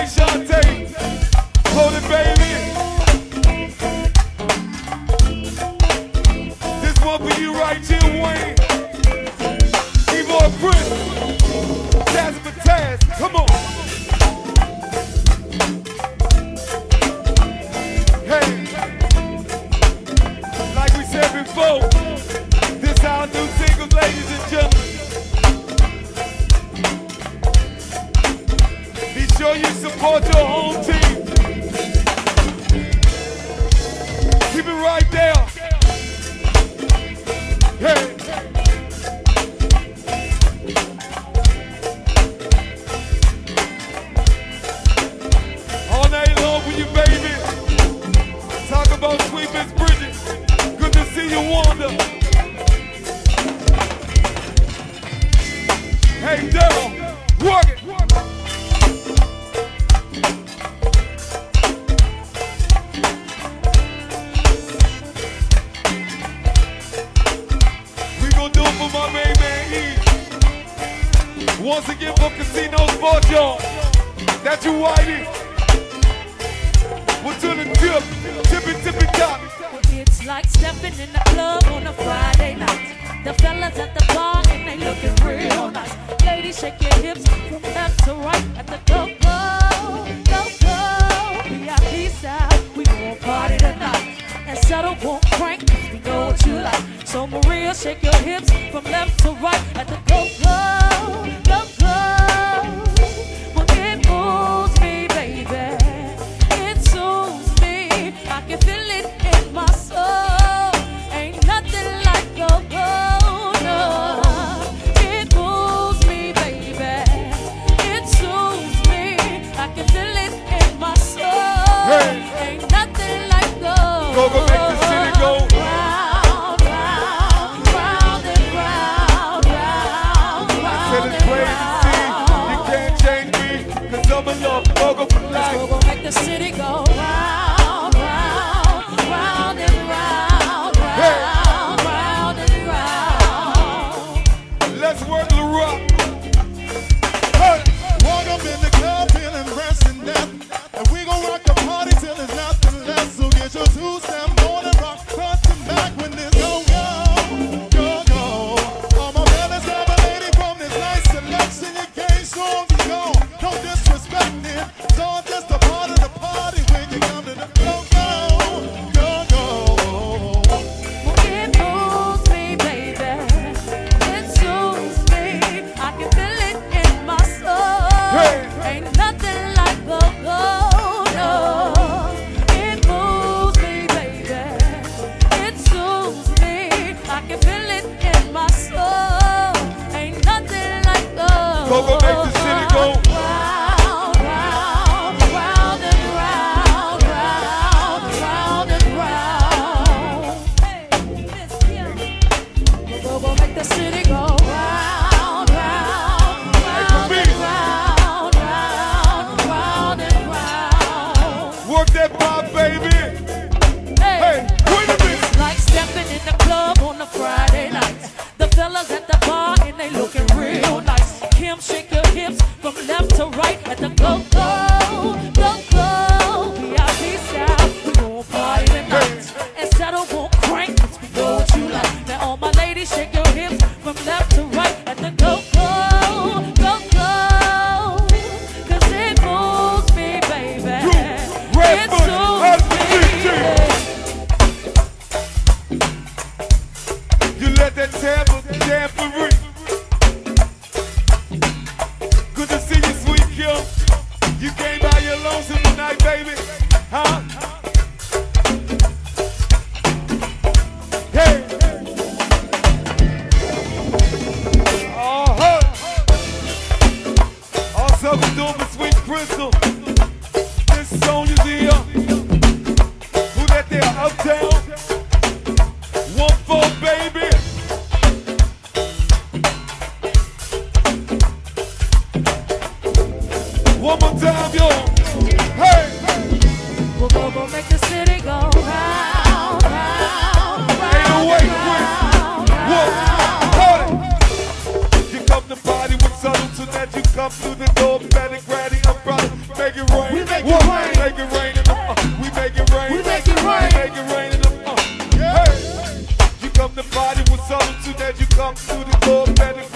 right, Shantae? Hold it, baby. This one for you right here, Wayne. Evil Prince. Taz for Taz. Come on. Hey. Like we said before, this our new single, ladies and gentlemen. Be sure you support your home team. Keep it right there. Hey. All night long with you, baby. Talk about sweet Miss Bridget. Good to see you, Wanda. Hey, Daryl, work it. We gonna do it for my main man, E. Once again for Casino Sports, y'all. That's you, Whitey. We're to the tip, tippy top. It's like stepping in the club on a Friday night. The fellas at the bar and they looking real nice. Ladies, shake your hips from left to right at the go-go, go-go. VIP style, we gon' party tonight. And settle won't crank, we know what you like. So Maria, shake your hips from left to right at the go-go, go-go. Well, it moves me, baby. It soothes me. I can feel it in my soul. Ain't nothing like go-go, no. It moves me, baby. It soothes me. I can feel it in my soul. Hey. Ain't nothing like go-go. Go make the city go. Round, round, round and round, round, Said round it's and plain to see. You round. can't change me, cause I'm in love. Go for Let's life. go make the city go round, round, round and round, round, round and round. Let's work the rock. Hey. Walk up in the club feeling fresh and death. And we gon' rock the party till there's nothing left. So get your two-step on and rock front and back when this go-go, go-go. All my fellas have a lady from this nice selection. You can't strong to go. Don't disrespect it. It's all just a part of the party when you come to the go-go, go-go. Well, it moves me, baby. It soothes me. I can feel it in my soul. Hey. Ain't nothing like go-go, no. It moves me, baby. It soothes me. I can feel it in my soul. Ain't nothing like go-go. Go make the city go. Round, round, round and round, round, round and round. Hey, Miss Kim. Go make the city go round, round, round and round, round, round and round. Work that pop, baby. Hey, wait a minute. It's like stepping in the club on a Friday night. The fellas at the bar and they looking real nice. Kim, shake your hips from left to right at the go-go, go-go. VIP style, we gon' party tonight. And settle won't crank, 'cause we know what you like. Now all my ladies, shake your hips from left to right at the go-go, go-go. 'Cause it moves me, baby. Red It Bull, soothes me. You let that tambourine. Good to see you, sweet Kim. You came by your lonesome tonight, baby. Huh? Hey. Also, we're doing for Sweet Crystal. This Sonia's here. Who that there, Uptown? 1-4, baby. One more time, yo. Hey. We'll go make the city go round, round, round. Ain't no way, Chris. Whoa. Hold it. You come to party with subtle so that you come through the door, better, granny, umbrella. Make it rain. We make it What? rain. Make it rain in them. We make it rain. We make it rain. Make it rain in them. Yeah. Hey. You come to party with something too that you come through the door, better